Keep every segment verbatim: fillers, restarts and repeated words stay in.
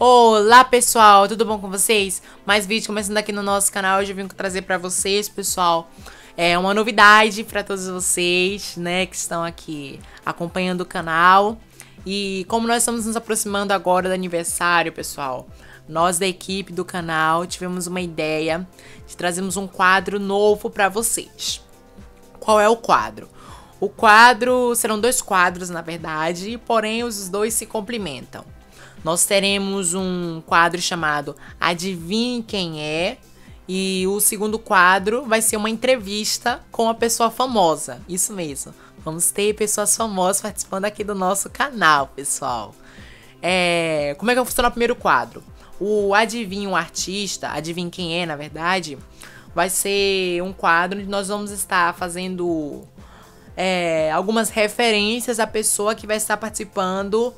Olá pessoal, tudo bom com vocês? Mais vídeo começando aqui no nosso canal. Hoje eu vim trazer pra vocês, pessoal, é uma novidade pra todos vocês, né, que estão aqui acompanhando o canal. E como nós estamos nos aproximando agora do aniversário, pessoal, nós da equipe do canal tivemos uma ideia de trazermos um quadro novo pra vocês. Qual é o quadro? O quadro, serão dois quadros na verdade, porém os dois se complementam. Nós teremos um quadro chamado Adivinhe Quem É, e o segundo quadro vai ser uma entrevista com uma pessoa famosa. Isso mesmo, vamos ter pessoas famosas participando aqui do nosso canal, pessoal. É, como é que vai funcionar o primeiro quadro? O Adivinhe um Artista, Adivinhe Quem É, na verdade, vai ser um quadro onde nós vamos estar fazendo é, algumas referências à pessoa que vai estar participando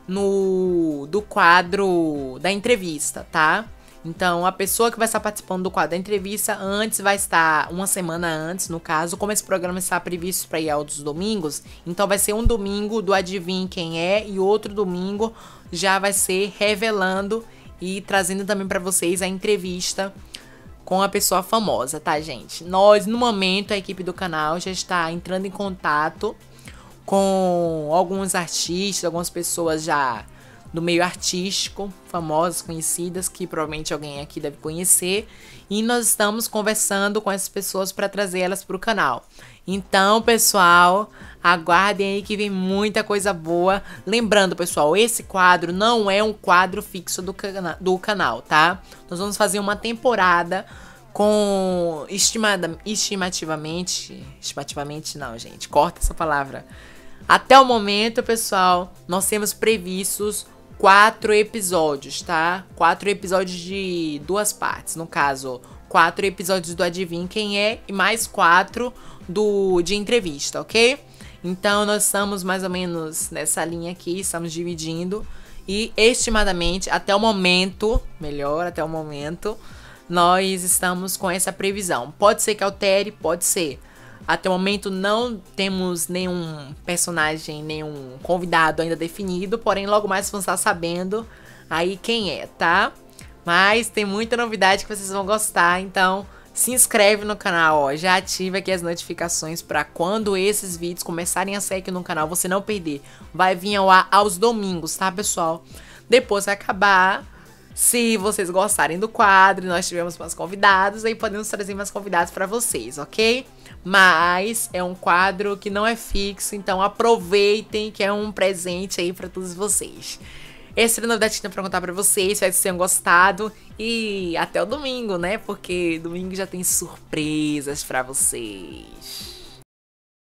no do quadro da entrevista, tá? Então, a pessoa que vai estar participando do quadro da entrevista antes vai estar uma semana antes, no caso, como esse programa está previsto para ir aos domingos, então vai ser um domingo do Adivinhe Quem É e outro domingo já vai ser revelando e trazendo também para vocês a entrevista com a pessoa famosa, tá, gente? Nós, no momento, a equipe do canal já está entrando em contato com alguns artistas, algumas pessoas já do meio artístico, famosas, conhecidas, que provavelmente alguém aqui deve conhecer. E nós estamos conversando com essas pessoas para trazer elas para o canal. Então, pessoal, aguardem aí que vem muita coisa boa. Lembrando, pessoal, esse quadro não é um quadro fixo do, cana do canal, tá? Nós vamos fazer uma temporada com estimada, estimativamente... Estimativamente não, gente. Corta essa palavra. Até o momento, pessoal, nós temos previstos quatro episódios, tá? Quatro episódios de duas partes. No caso, quatro episódios do Adivinhe Quem É e mais quatro do de entrevista, ok? Então, nós estamos mais ou menos nessa linha aqui, estamos dividindo. E, estimadamente, até o momento, melhor, até o momento, nós estamos com essa previsão. Pode ser que altere, pode ser. Até o momento não temos nenhum personagem, nenhum convidado ainda definido, porém logo mais vão estar sabendo aí quem é, tá? Mas tem muita novidade que vocês vão gostar, então se inscreve no canal, ó, já ativa aqui as notificações para quando esses vídeos começarem a sair aqui no canal, você não perder. Vai vir ao ar aos domingos, tá, pessoal? Depois vai acabar. Se vocês gostarem do quadro, nós tivemos mais convidados, aí podemos trazer mais convidados para vocês, ok? Mas é um quadro que não é fixo, então aproveitem que é um presente aí para todos vocês. Essa é a novidade que eu tenho pra contar pra vocês, espero que vocês tenham gostado e até o domingo, né? Porque domingo já tem surpresas pra vocês.